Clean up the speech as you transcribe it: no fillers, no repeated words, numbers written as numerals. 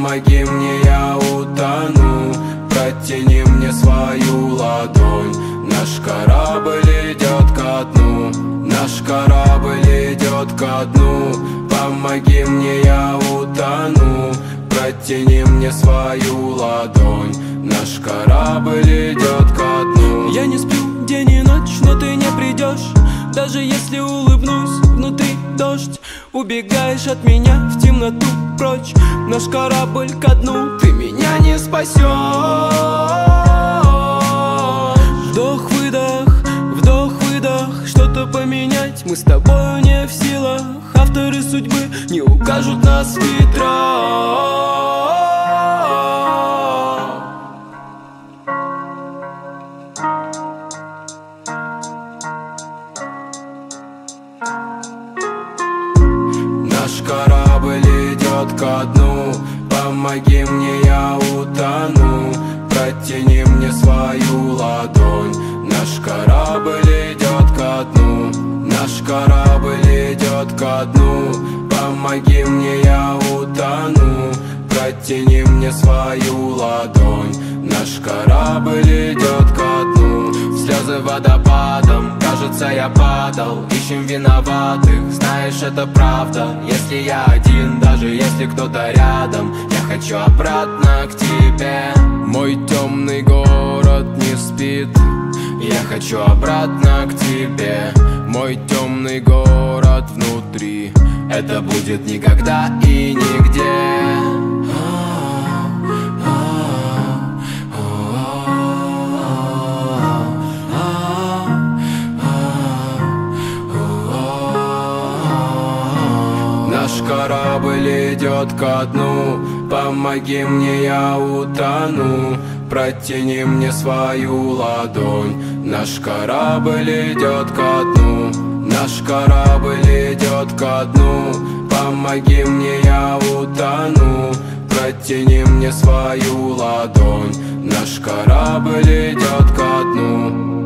помоги мне, я утону. Протяни мне свою ладонь. Наш корабль идет ко дну. Наш корабль идет ко дну. Помоги мне, я утону. Протяни мне свою ладонь. Наш корабль идет ко дну. Я не сплю день и ночь, но ты не придешь. Даже если улыбнусь, внутри дождь. Убегаешь от меня в темноту прочь. Наш корабль ко дну, ты меня не спасешь. Вдох-выдох, что-то поменять мы с тобою не в силах. Авторы судьбы не укажут нас ветра. Наш корабль идет ко дну. Помоги мне, я утону. Протяни мне свою ладонь. Наш корабль идет ко дну. Наш корабль идет ко дну. Помоги мне, я утону. Протяни мне свою ладонь. Наш корабль идет ко дну. Слезы водопадом, кажется, я падал. Ищем виноватых, знаешь, это правда. Если я один, даже если кто-то рядом, я хочу обратно к тебе. Мой темный город не спит. Я хочу обратно к тебе. Мой темный город внутри. Это будет никогда и нигде. Наш корабль идет ко дну. Помоги мне, я утону. Протяни мне свою ладонь. Наш корабль идет ко дну. Наш корабль идет ко дну. Помоги мне, я утону. Протяни мне свою ладонь. Наш корабль идет ко дну.